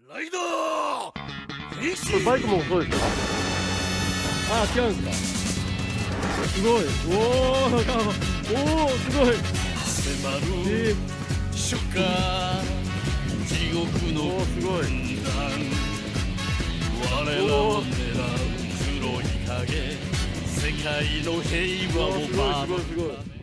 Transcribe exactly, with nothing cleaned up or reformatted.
ライダー変これバイクもそうですか？ ああ、違うんですか。すごい。おお、なんか、おお、すごい。 迫るえー、 初夏地獄のおお、すごい。 軍団我らを狙う黒い影世界の平和をおーすごいすごいすごい。 守るため